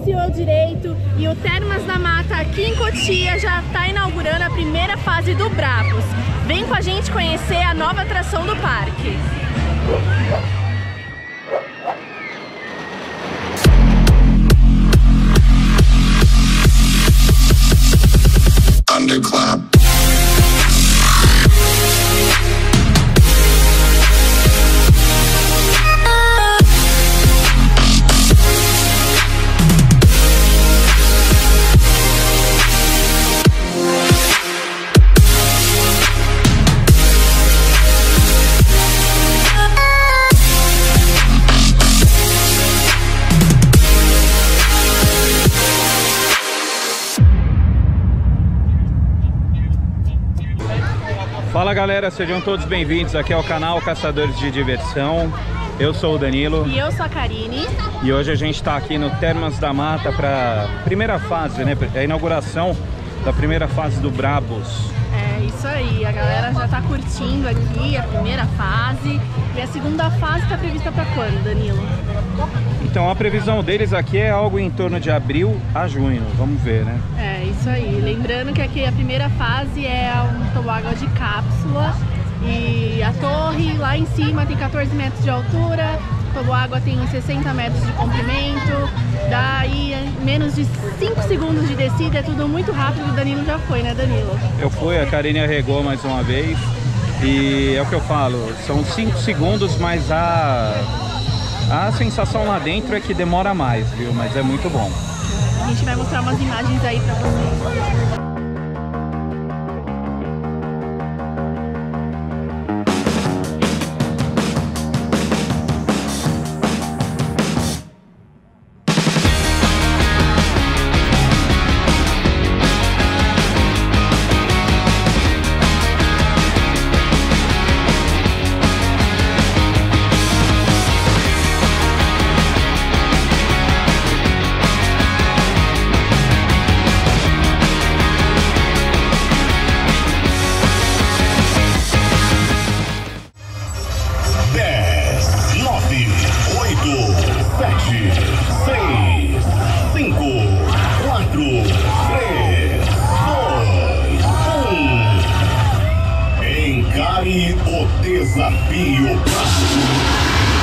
iniciou direito e o Termas da Mata aqui em Cotia já está inaugurando a primeira fase do Brabus. Vem com a gente conhecer a nova atração do parque. Thunderclap. Fala galera, sejam todos bem-vindos aqui ao canal Caçadores de Diversão. Eu sou o Danilo. E eu sou a Karine. E hoje a gente está aqui no Termas da Mata para a primeira fase, né? A inauguração da primeira fase do Brabus. É isso aí, a galera já está curtindo aqui a primeira fase. E a segunda fase está prevista para quando, Danilo? Então a previsão deles aqui é algo em torno de abril a junho, vamos ver, né? É isso aí, lembrando que aqui a primeira fase é um toboágua de cápsula e a torre lá em cima tem 14 metros de altura, o toboágua tem 60 metros de comprimento, daí menos de 5 segundos de descida, é tudo muito rápido. O Danilo já foi, né, Danilo? Eu fui, a Karine arregou mais uma vez e é o que eu falo, são 5 segundos, mas a sensação lá dentro é que demora mais, viu? Mas é muito bom. A gente vai mostrar umas imagens aí pra vocês. Encare o desafio Brabus.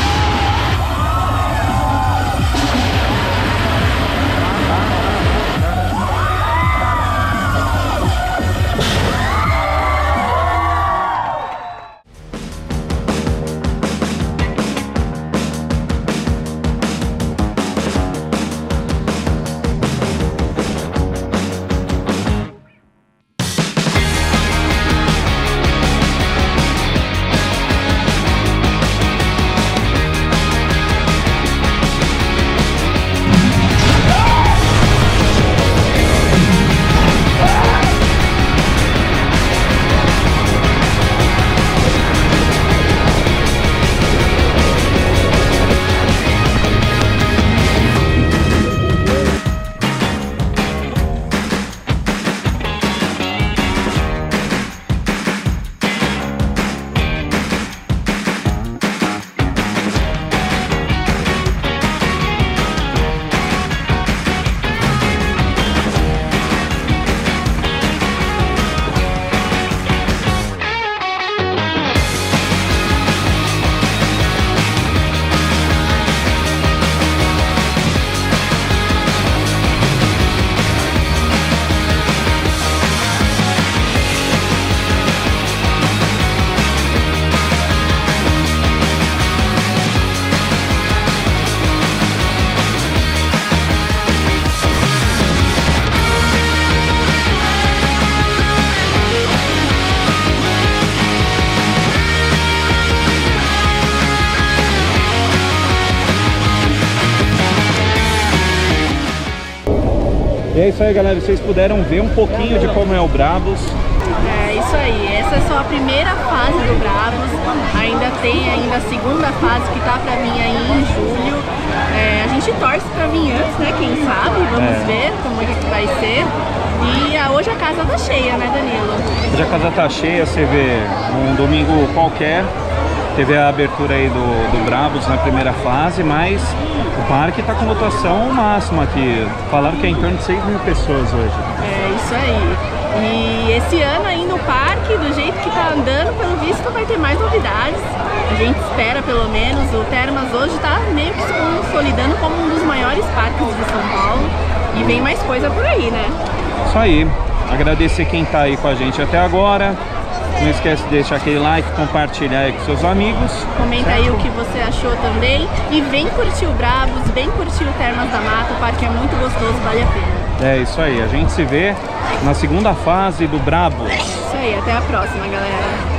E é isso aí, galera, vocês puderam ver um pouquinho de como é o Brabus. É isso aí, essa é só a primeira fase do Brabus, ainda tem a segunda fase que tá pra vir aí em julho. A gente torce pra vir antes, né, quem sabe, vamos ver como é que vai ser. E hoje a casa tá cheia, né, Danilo? Hoje a casa tá cheia, você vê, um domingo qualquer, Teve a abertura aí do Brabus na primeira fase, mas o parque está com lotação máxima aqui. Falaram que é em torno de 6 mil pessoas hoje. É isso aí. E esse ano ainda o parque, do jeito que tá andando, pelo visto vai ter mais novidades. A gente espera pelo menos. O Termas hoje tá meio que se consolidando como um dos maiores parques de São Paulo. E vem mais coisa por aí, né? Isso aí. Agradecer quem tá aí com a gente até agora. Não esquece de deixar aquele like, compartilhar aí com seus amigos. Comenta aí o que você achou também. E vem curtir o Brabus, vem curtir o Termas da Mata. O parque é muito gostoso, vale a pena. É isso aí. A gente se vê na segunda fase do Brabus. Isso aí, até a próxima, galera.